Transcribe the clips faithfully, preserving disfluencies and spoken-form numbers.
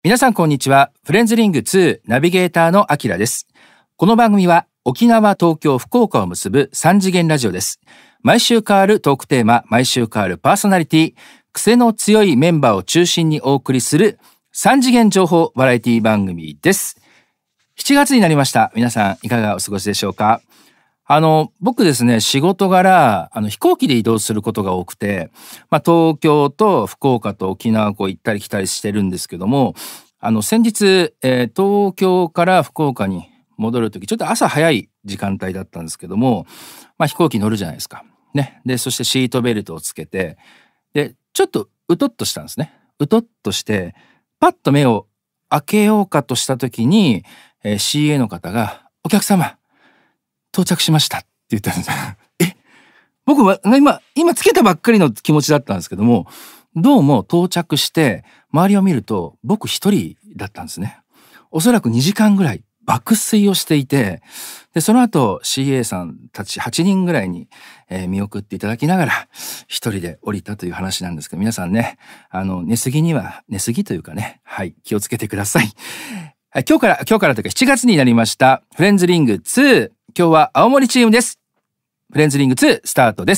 皆さんこんにちは。フレンズリングツーナビゲーターのアキラです。この番組は沖縄、東京、福岡を結ぶさん次元ラジオです。毎週変わるトークテーマ、毎週変わるパーソナリティ、癖の強いメンバーを中心にお送りするさん次元情報バラエティ番組です。しちがつになりました。皆さんいかがお過ごしでしょうか。あの僕ですね、仕事柄あの飛行機で移動することが多くて、まあ、東京と福岡と沖縄こう行ったり来たりしてるんですけども、あの先日、えー、東京から福岡に戻るときちょっと朝早い時間帯だったんですけども、まあ、飛行機乗るじゃないですかね。でそしてシートベルトをつけて、でちょっとうとっとしたんですね。うとっとしてパッと目を開けようかとしたときに、えー、シーエー の方がお客様到着しましたって言ったんですよ。え、僕は今今つけたばっかりの気持ちだったんですけども、どうも到着して周りを見ると僕一人だったんですね。おそらくにじかんぐらい爆睡をしていて、でその後 シーエー さんたちはちにんぐらいに、えー、見送っていただきながら一人で降りたという話なんですけど、皆さんね、あの寝すぎには寝すぎというかね、はい気をつけてください。はい、今日から今日からというかしちがつになりましたフレンズリングツー、今日は青森チームです。フレンズリングツースタートです。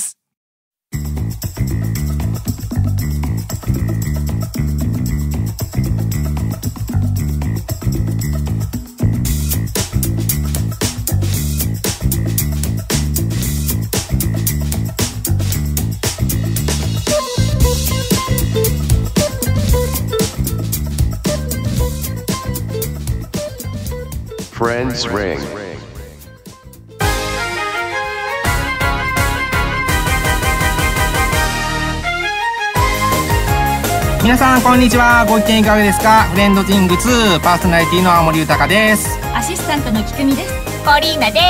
Friends Ring。 皆さんこんにちは。ご意見いかがですか。フレンドリングツーパーソナリティの青森豊です。 アシスタントのきくみです。ポリーナです。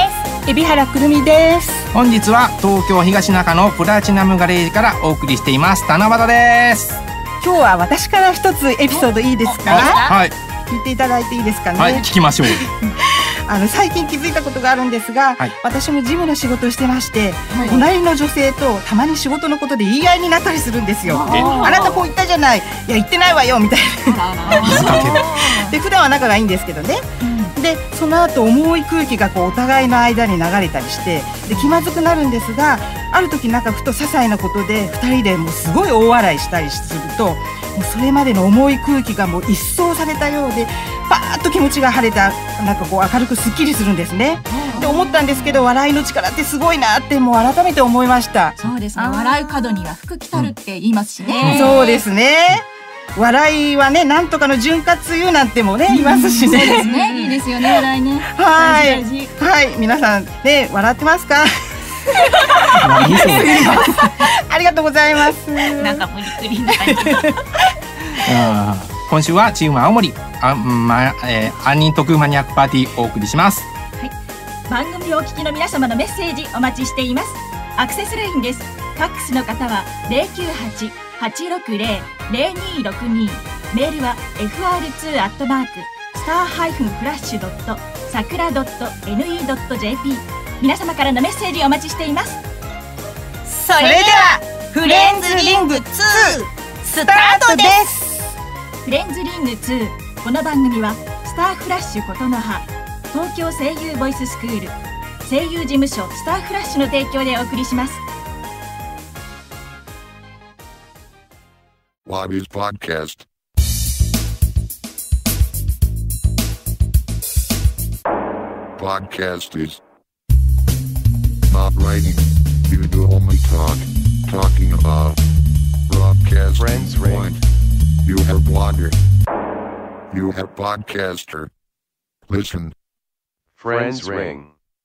海老原くるみです。 本日は東京東中野プラチナムガレージからお送りしています七夕です。 今日は私から一つエピソードいいですか。 はい、 聞いていただいていいですかね。 はい、聞きましょう。 あの最近気づいたことがあるんですが、はい、私も事務の仕事をしてまして、はい、隣の女性とたまに仕事のことで言い合いになったりするんですよ。あなたこう言ったじゃない、いや言ってないわよみたいな。で普段は仲がいいんですけどね、うん、でその後重い空気がこうお互いの間に流れたりしてで気まずくなるんですが、ある時なんかふと些細なことでふたりでもうすごい大笑いしたりすると、もうそれまでの重い空気がもう一掃されたようでパーッと気持ちが晴れた、なんかこう明るくすっきりするんですね。で思ったんですけど、笑いの力ってすごいなってもう改めて思いました。 そうですね、笑う角には福来たるって言いますしね、 うん、そうですね。笑いはね、なんとかの潤滑油なんてもね、言いますしね。 そうですね、いいですよね、笑いね。 はい、はい、皆さんね、笑ってますか。ありがとうございます。 なんか無理くりな感じ。 あ今週はチーム青森あ、まえー、杏仁特マニアックパーティーお送りします。 はい、番組をお聞きの皆様のメッセージお待ちしています。アクセスラインです。ファックスの方は ゼロきゅうはち はちろくゼロ ゼロにろくに、メールは エフアールツー アットマークスターハイフンフラッシュドットサクラドット エヌイードットジェーピー、 皆様からのメッセージお待ちしています。 それではフレンズリングツースタートです。 フレンズリングツー、この番組はスターフラッシュ琴の葉、東京声優ボイススクール、声優事務所スターフラッシュの提供でお送りします。 What is podcast? Podcast is not writing. You do only talk. Talking about broadcast. Friends Ring. You have blogger. You have podcaster. Listen. Friends Ring.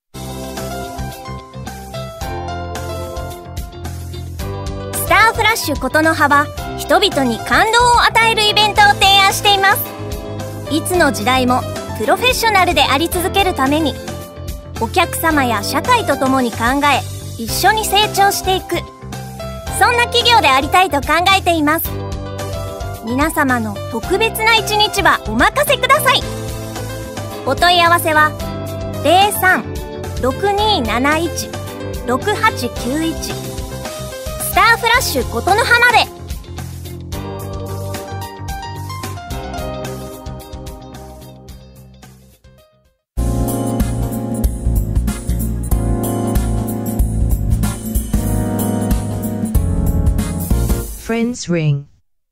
スターフラッシュ琴の葉は人々に感動を与えるイベントを提案しています。いつの時代もプロフェッショナルであり続けるために、お客様や社会と共に考え一緒に成長していく、そんな企業でありたいと考えています。皆様の特別な一日はお任せください。お問い合わせは ゼロさん ろくにーなないち ろくはちきゅういち スターフラッシュ琴の葉まで。 Friends Ring。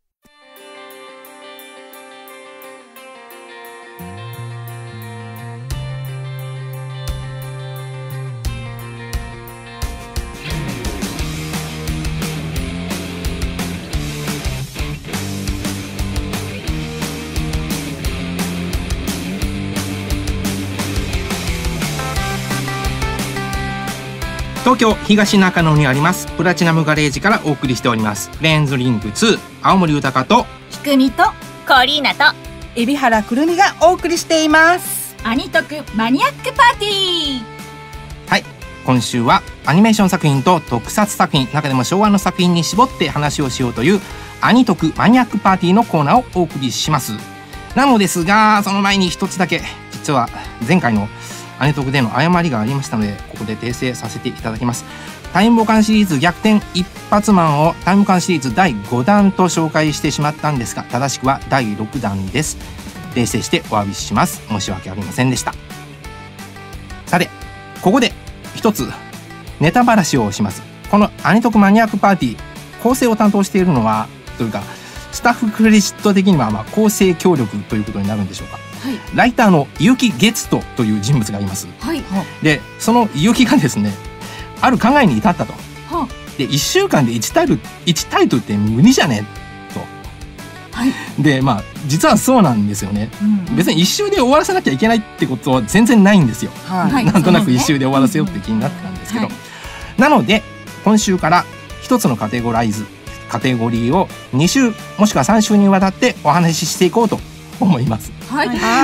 東京東中野にありますプラチナムガレージからお送りしておりますフレンズリングツー、青森豊とひくみとコリーナと海老原くるみがお送りしています。 アニトクマニアックパーティー。 はい、今週はアニメーション作品と特撮作品、中でも昭和の作品に絞って話をしようというアニトクマニアックパーティーのコーナーをお送りします。なのですが、その前に一つだけ、実は前回のアニトクでの誤りがありましたので、ここで訂正させていただきます。タイムボカンシリーズ逆転一発マンをタイムボカンシリーズだいごだんと紹介してしまったんですが、正しくはだいろくだんです。訂正してお詫びします。申し訳ありませんでした。さて、ここで一つネタばらしをします。このアニトクマニアックパーティー、構成を担当しているのはというか、スタッフクレジット的にはまあ構成協力ということになるんでしょうか。はい、ライターの結城月人という人物がいます。はい、でその結城がですね、ある考えに至ったと。はあ、でいっしゅうかんでいちタイトルいちタイトルって無理じゃねと。はい、でまあ実はそうなんですよね。うん、別に一周で終わらせなきゃいけないってことは全然ないんですよ。はい、なんとなく一周で終わらせようって気になってたんですけど、はい、なので今週から一つのカテゴライズカテゴリーをに週もしくはさん週にわたってお話ししていこうと思います。はい、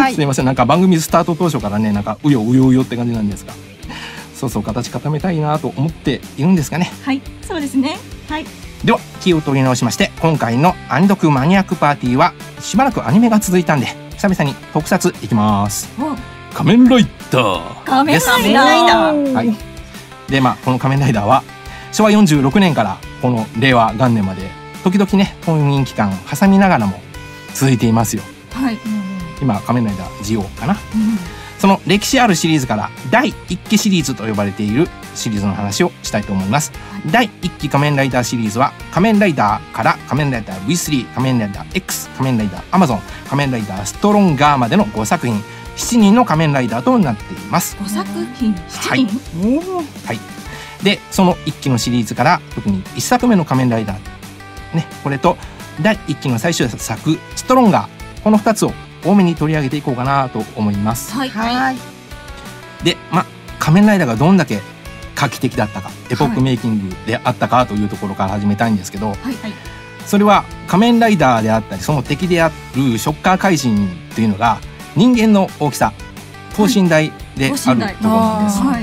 すいません、なんか番組スタート当初からね、なんかうようようよって感じなんですが、そうそう形固めたいなと思っているんですかね。 はい、そうですね。はい。 では気を取り直しまして、今回のアニトクマニアックパーティーはしばらくアニメが続いたんで、久々に特撮いきます。仮面ライダー仮面ライダー。 はい。でまあこの仮面ライダーはしょわよんじゅうろくねんからこの令和元年まで時々ね冬眠期間挟みながらも続いていますよ。はい。今仮面ライダージオーかな。うん、その歴史あるシリーズからだいいっきシリーズと呼ばれているシリーズの話をしたいと思います。はい、だいいっき仮面ライダーシリーズは仮面ライダーから仮面ライダー ブイスリー、仮面ライダー X、仮面ライダーアマゾン、仮面ライダーストロンガーまでのごさくひん、しちにんの仮面ライダーとなっています。 ごさくひん、しちにん。 はい。はい。でそのいっきのシリーズから特にいっさくめの仮面ライダーね、これとだいいっきの最終作ストロンガー、このふたつを多めに取り上げていこうかなと思います。はい、はい、で、まあ仮面ライダーがどんだけ画期的だったか、エポックメイキングであったかというところから始めたいんですけど、はいはい、それは仮面ライダーであったりその敵であるショッカー怪人というのが人間の大きさ、等身大であるところなんです。はい、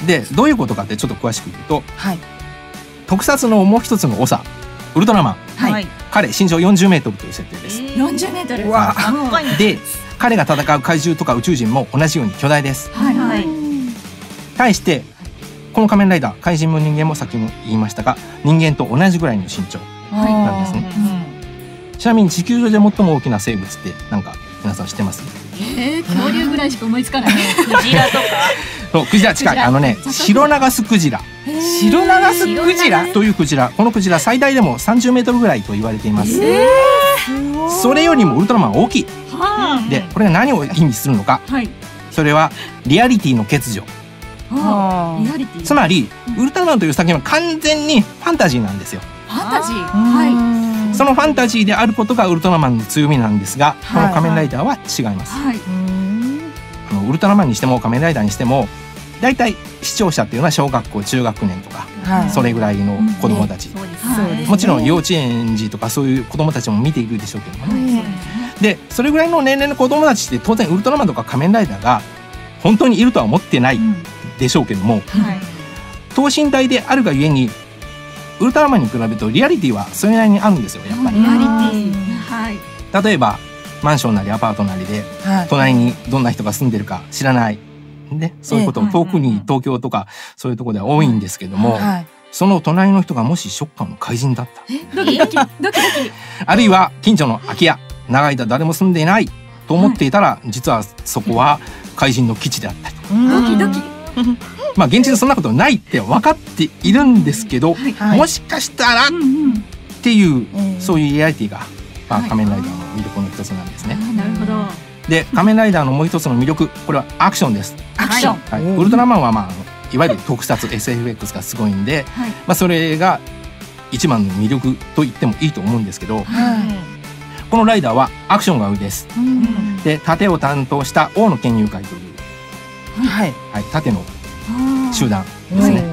でどういうことかってちょっと詳しく言うと、はい、特撮のもう一つの長ウルトラマン、はい、彼身長よんじゅうメートルという設定です。 よんじゅうメートル。 わあ。で彼が戦う怪獣とか宇宙人も同じように巨大です。はいはい。対してこの仮面ライダー、怪人も人間もさっきも言いましたが、人間と同じぐらいの身長なんですね。うん、ちなみに地球上で最も大きな生物ってなんか皆さん知ってます？ えー、恐竜ぐらいしか思いつかない。クジラとか。 そうクジラ近い。あのね、シロナガスクジラ。 シロナガスクジラというクジラ、このクジラ最大でもさんじゅうメートルぐらいと言われています。えー、それよりもウルトラマンは大きい。はあ、でこれが何を意味するのか、はい、それはリアリティの欠如。はあ、リアリティ。つまりウルトラマンという作品は完全にファンタジーなんですよ。 ファンタジー。はい。 そのファンタジーであることがウルトラマンの強みなんですが、この仮面ライダーは違います。はいはい、あのウルトラマンにしても仮面ライダーにしてもだいたい視聴者っていうのは小学校中学年とか、はい、それぐらいの子供たち、うんね、もちろん幼稚園児とかそういう子供たちも見ているでしょうけどもね、うん、でそれぐらいの年齢の子供たちって当然ウルトラマンとか仮面ライダーが本当にいるとは思ってないでしょうけども、うん、はい、等身大であるがゆえにウルトラマンに比べるとリアリティはそれなりにあるんですよ、やっぱり。リアリティ、はい、例えばマンションなりアパートなりで、はい、隣にどんな人が住んでるか知らないね、そういうことを遠くに東京とかそういうところでは多いんですけども、はい、その隣の人がもしショッカーの怪人だった、 ドキドキドキドキあるいは近所の空き家、長い間誰も住んでいないと思っていたら、はい、実はそこは怪人の基地であったりと、 ドキドキまあ現実そんなことないって分かっているんですけど、はいはい、もしかしたら、うんうん、 っていう、えー、そういうリアリティが、まあ、仮面ライダーの魅力の一つなんですね。 なるほど。 で仮面ライダーのもう一つの魅力、これはアクションです。 アクション、 はい、ウルトラマンは、まあ、いわゆる特撮 エスエフエックス がすごいんで、はい、まあ、それが一番の魅力と言ってもいいと思うんですけど、はい、このライダーはアクションが売りです、うん、で盾を担当した王の剣友会という、はいはい、盾の集団ですね、はい、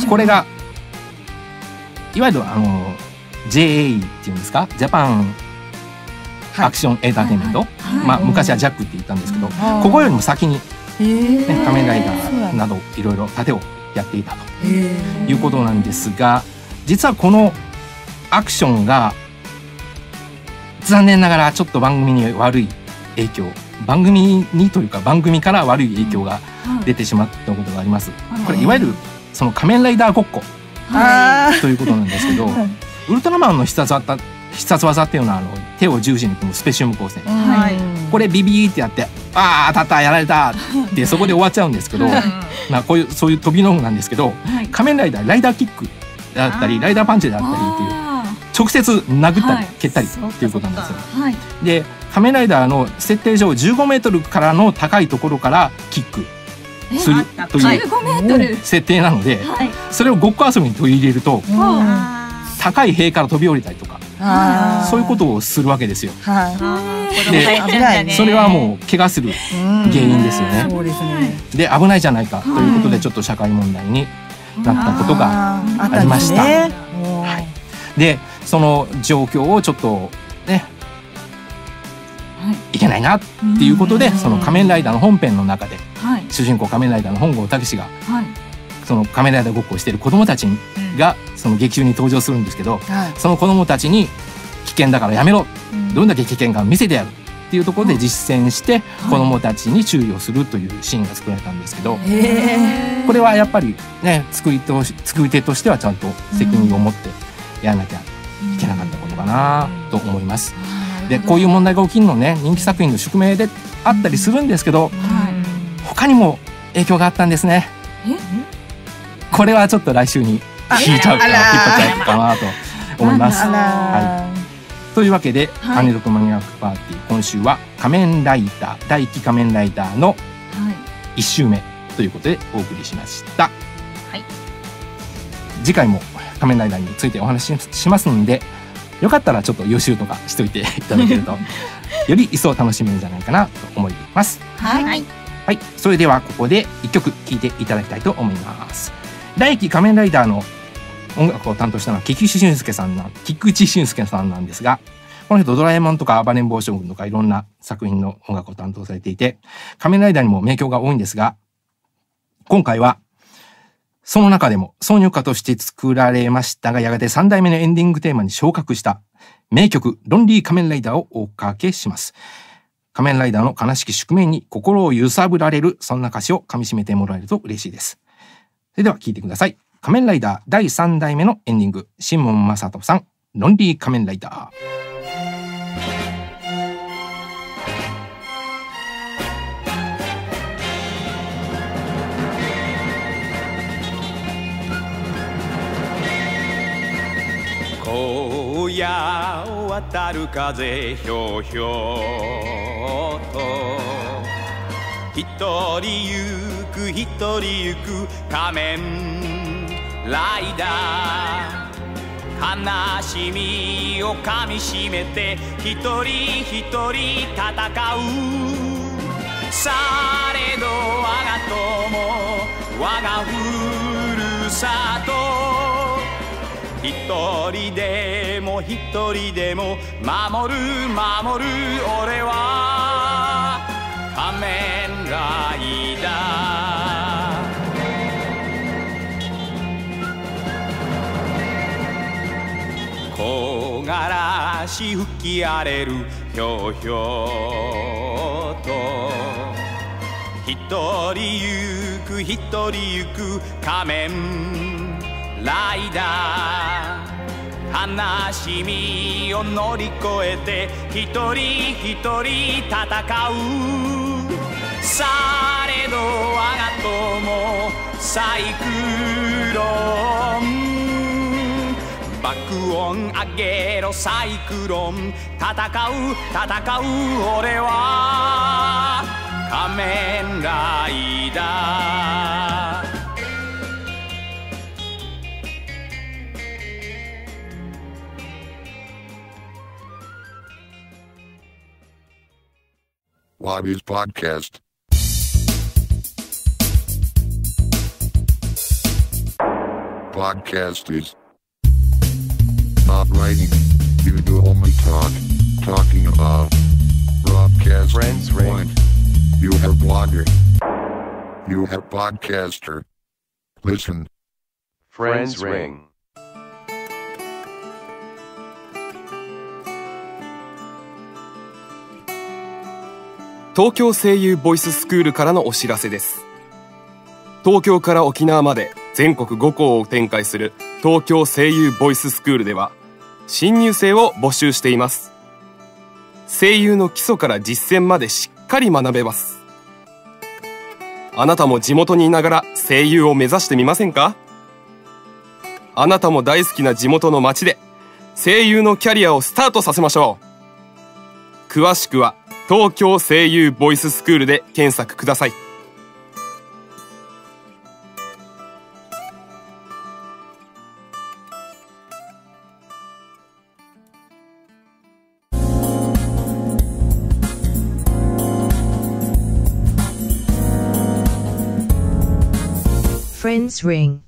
これがいわゆるあの ジェイエーイー っていうんですか、ジャパンアクションエンターテインメント、まあ、昔はジャックって言ったんですけど、ここよりも先に、ね、仮面ライダーなどいろいろ盾をやっていたということなんですが、実はこのアクションが残念ながらちょっと番組に悪い影響、番組にというか番組から悪い影響が出てしまったことがあります。これいわゆるその仮面ライダーごっこということなんですけど、ウルトラマンの必殺技必殺技っていうのはあの手を十字に組むスペシウム光線、はい、これビビーってやってああ当たったやられたってそこで終わっちゃうんですけど、まあこういうそういう飛び道具なんですけど、はい、仮面ライダーライダーキックだったりライダーパンチだったりっていう直接殴ったり蹴ったりっていうことなんですよ。はい、で仮面ライダーの設定上じゅうごメートルからの高いところからキックするという設定なので、はい、それをごっこ遊びに取り入れると高い塀から飛び降りたりとかそういうことをするわけですよ。でそれはもう怪我する原因ですよね。で危ないじゃないかということでちょっと社会問題になったことがありました。はい、でその状況をちょっとねいけないなっていうことで、その仮面ライダーの本編の中で主人公仮面ライダーの本郷武史がその仮面ライダーごっこをしている子供たちがその劇中に登場するんですけど、その子供たちに危険だからやめろ、どんだけ危険か見せてやるっていうところで実践して子供たちに注意をするというシーンが作られたんですけど、これはやっぱりね作りと作り手としてはちゃんと責任を持ってやらなきゃいけなかったことかなと思います。でこういう問題が起きるのね人気作品の宿命であったりするんですけど、他にも影響があったんですね。これはちょっと来週に引いちゃうかな引っ張っちゃうかなと思います。はい、というわけで、はい、アニロクマニアックパーティー今週は仮面ライダー第一仮面ライダーのいっ週目ということでお送りしました。はい、次回も仮面ライダーについてお話ししますので、よかったらちょっと予習とかしといていただけるとより一層楽しめるんじゃないかなと思います。はい、はいはい、それではここでいっきょく聴いていただきたいと思います。第一仮面ライダーの音楽を担当したのは菊池俊介さんなん菊池俊介さんなんですが、この人ドラえもんとか暴れん坊将軍とかいろんな作品の音楽を担当されていて、仮面ライダーにも名曲が多いんですが、今回はその中でも挿入歌として作られましたが、やがてさんだいめのエンディングテーマに昇格した名曲ロンリー仮面ライダーをおかけします。仮面ライダーの悲しき宿命に心を揺さぶられる、そんな歌詞をかみしめてもらえると嬉しいです。それでは聴いてください。仮面ライダーだいさんだいめのエンディング、シモン・マサトさん、ロンリー仮面ライダー。 荒野を渡る風ひょうひょうと、一人行く一人行く仮面ライダー、悲しみをかみしめて一人一人戦う。されど我が友我がふるさと、一人でも一人でも守る守る、俺は仮面ライダー。木枯らし吹き荒れるひょうひょうと、一人行く一人行く仮面ライダー、悲しみを乗り越えて一人一人戦う。されど我が友サイクロン、 爆音上げろサイクロン、戦う戦う俺は仮面ライダー。 What is podcast? Podcast is not writing. You do only talk. Talking about broadcast. Friends ring. You have blogger. You have podcaster. Listen. Friends ring. 東京声優ボイススクールからのお知らせです。東京から沖縄まで全国ご校を展開する東京声優ボイススクールでは新入生を募集しています。声優の基礎から実践までしっかり学べます。あなたも地元にいながら声優を目指してみませんか？あなたも大好きな地元の町で声優のキャリアをスタートさせましょう。詳しくは東京声優ボイススクールで検索ください。 Friends ring.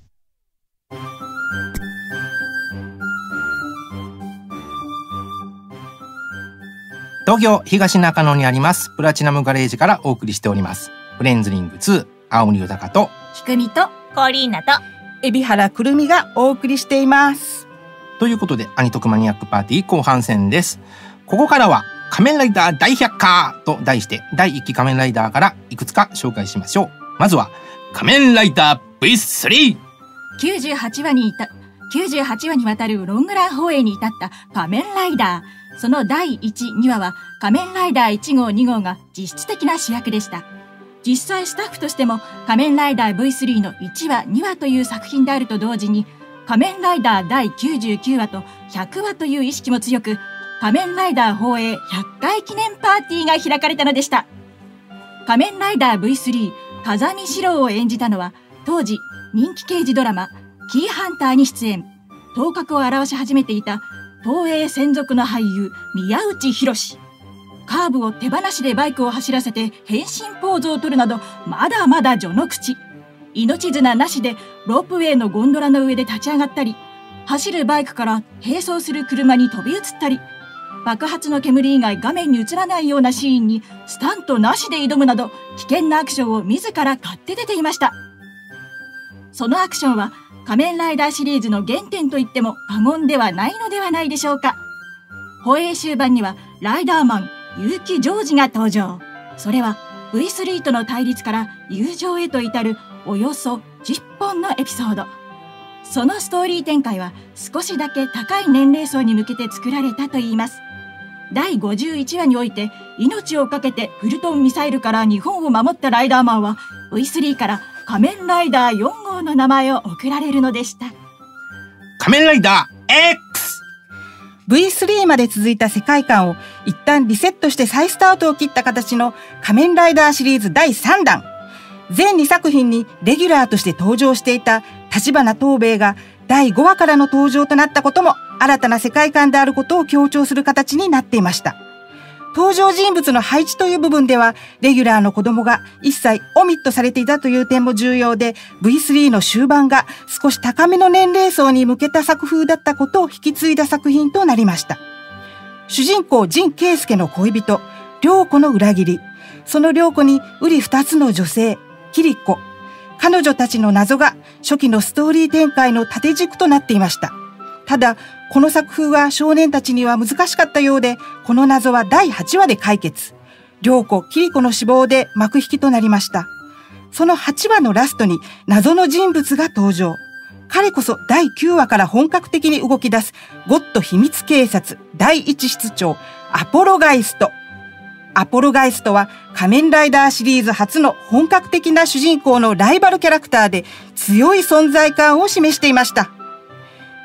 東京東中野にありますプラチナムガレージからお送りしておりますフレンズリングツー、青森豊とひくみとコーリーナと海老原くるみがお送りしています。 ということでアニトクマニアックパーティー後半戦です。ここからは仮面ライダー大百科と題してだいいっき仮面ライダーからいくつか紹介しましょう。まずは仮面ライダー ブイスリー。 きゅうじゅうはちわにいたきゅうじゅうはちわにわたるロングラン放映に至った仮面ライダー。そのだいいち、にわは仮面ライダーいち号、に号が実質的な主役でした。実際スタッフとしても仮面ライダー ブイスリー のいちわ、にわという作品であると同時に仮面ライダーだいきゅうじゅうきゅうわとひゃくわという意識も強く、仮面ライダー放映ひゃっかい記念パーティーが開かれたのでした。仮面ライダー ブイスリー 風見四郎を演じたのは当時人気刑事ドラマキーハンターに出演、頭角を現し始めていた東映専属の俳優宮内博士。カーブを手放しでバイクを走らせて変身ポーズを取るなどまだまだ序の口。命綱なしでロープウェイのゴンドラの上で立ち上がったり、走るバイクから並走する車に飛び移ったり、爆発の煙以外画面に映らないようなシーンにスタントなしで挑むなど危険なアクションを自ら買って出ていました。そのアクションは仮面ライダーシリーズの原点と言っても過言ではないのではないでしょうか。放映終盤にはライダーマン結城ジョージが登場。それは ブイスリー との対立から友情へと至るおよそじゅっぽんのエピソード。そのストーリー展開は少しだけ高い年齢層に向けて作られたといいます。だいごじゅういちわにおいて命を懸けてフルトンミサイルから日本を守ったライダーマンは ブイスリー から仮面ライダーよん号の名前を贈られるのでした。 仮面ライダー X。 ブイスリー まで続いた世界観を一旦リセットして再スタートを切った形の仮面ライダーシリーズだいさんだん。全にさく品にレギュラーとして登場していた立花東兵衛がだいごわからの登場となったことも新たな世界観であることを強調する形になっていました。登場人物の配置という部分ではレギュラーの子供が一切オミットされていたという点も重要で、 ブイスリー の終盤が少し高めの年齢層に向けた作風だったことを引き継いだ作品となりました。主人公陣慶介の恋人涼子の裏切り、その涼子に瓜二つの女性桐子、彼女たちの謎が初期のストーリー展開の縦軸となっていました。ただこの作風は少年たちには難しかったようで、この謎はだいはちわで解決。涼子、桐子の死亡で幕引きとなりました。そのはちわのラストに謎の人物が登場。彼こそだいきゅうわから本格的に動き出すゴッド秘密警察だいいち室長アポロガイスト。アポロガイストは仮面ライダーシリーズ初の本格的な主人公のライバルキャラクターで強い存在感を示していました。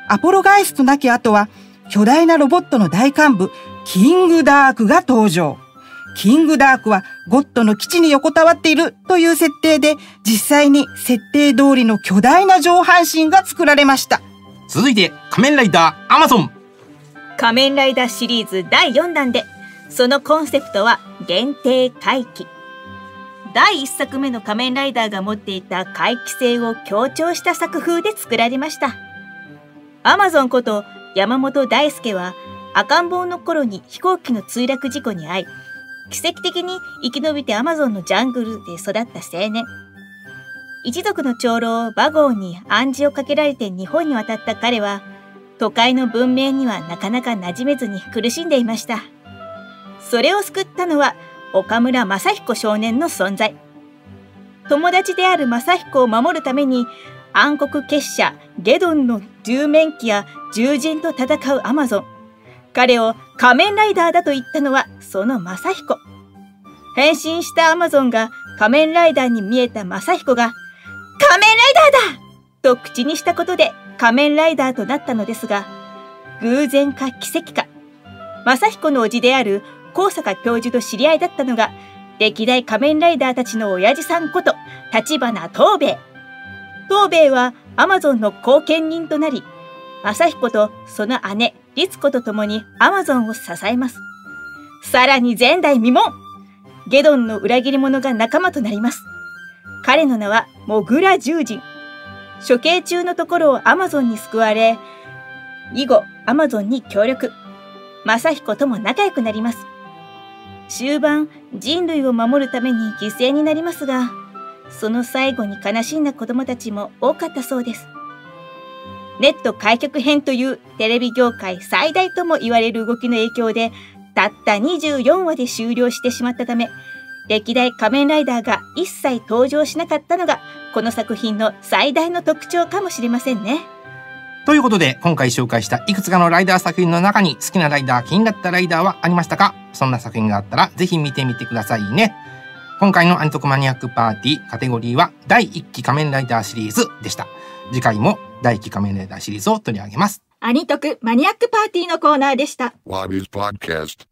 アポロガイストなき後は巨大なロボットの大幹部キングダークが登場。キングダークはゴッドの基地に横たわっているという設定で、実際に設定通りの巨大な上半身が作られました。 続いて仮面ライダーアマゾン。 仮面ライダーシリーズだいよんだんで、そのコンセプトは限定回帰。だいいっさくめの仮面ライダーが持っていた回帰性を強調した作風で作られました。アマゾンこと山本大輔は赤ん坊の頃に飛行機の墜落事故に遭い、奇跡的に生き延びてアマゾンのジャングルで育った青年。一族の長老バゴーに暗示をかけられて日本に渡った彼は、都会の文明にはなかなか馴染めずに苦しんでいました。それを救ったのは岡村正彦少年の存在。友達である正彦を守るために暗黒結社ゲドンの十面鬼や獣人と戦うアマゾン。彼を仮面ライダーだと言ったのはその正彦。変身したアマゾンが仮面ライダーに見えた正彦が仮面ライダーだと口にしたことで仮面ライダーとなったのですが、偶然か奇跡か、正彦の叔父である高坂教授と知り合いだったのが歴代仮面ライダーたちの親父さんこと立花藤兵衛。藤兵衛はアマゾンの後見人となり、正彦とその姉律子と共にアマゾンを支えます。さらに前代未聞、ゲドンの裏切り者が仲間となります。彼の名はモグラ獣人。処刑中のところをアマゾンに救われ、以後アマゾンに協力。正彦とも仲良くなります。終盤、人類を守るために犠牲になりますが、その最後に悲しんだ子供たちも多かったそうです。ネット開局編というテレビ業界最大とも言われる動きの影響で、たったにじゅうよんわで終了してしまったため、歴代仮面ライダーが一切登場しなかったのがこの作品の最大の特徴かもしれませんね。 ということで、今回紹介したいくつかのライダー作品の中に好きなライダー、気になったライダーはありましたか？そんな作品があったらぜひ見てみてくださいね。今回のアニトクマニアックパーティーカテゴリーはだいいっき仮面ライダーシリーズでした。次回もだいいっき仮面ライダーシリーズを取り上げます。 アニトクマニアックパーティーのコーナーでした。 What is podcast?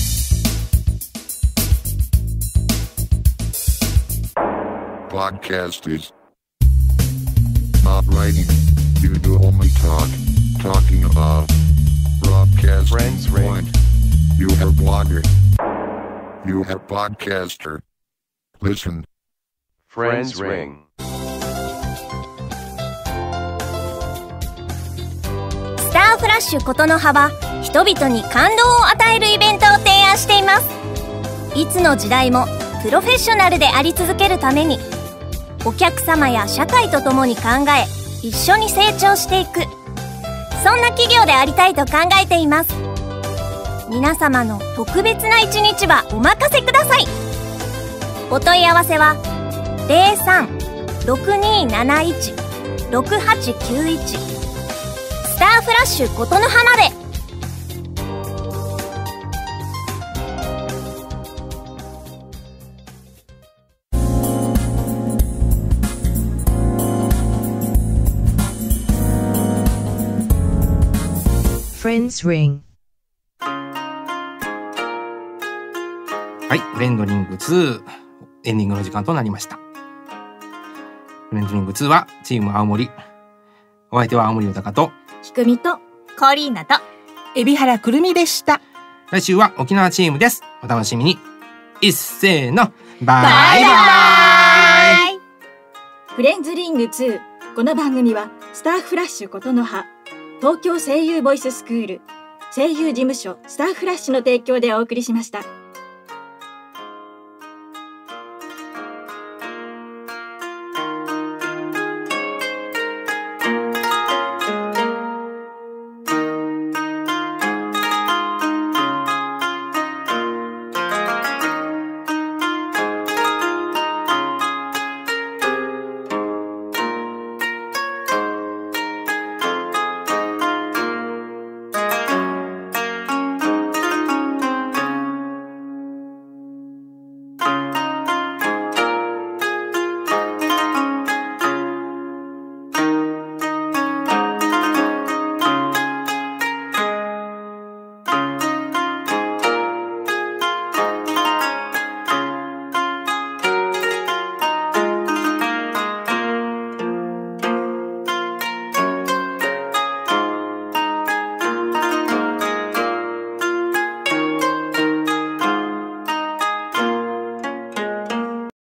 Podcast is not writing. You do only talk. Talking about broadcast. Friends ring. You have blogger. You have podcaster. Listen. Friends ring. スターフラッシュことの葉は人々に感動を与えるイベントを提案しています。いつの時代もプロフェッショナルであり続けるために、お客様や社会と共に考え、一緒に成長していく、そんな企業でありたいと考えています。皆様の特別な一日はお任せください。お問い合わせは ゼロさん ろくにーなないち ろくはちきゅういち スターフラッシュことの葉まで。 Friends ring. はい、フレンドリングツーエンディングの時間となりました。フレンドリングツーはチーム青森、お相手は青森豊とひくみとコリーナと海老原くるみでした。 来週は沖縄チームです。お楽しみに。いっせーの、バイバイ。 フレンズリングツー、この番組はスターフラッシュことの葉、東京声優ボイススクール、声優事務所スターフラッシュの提供でお送りしました。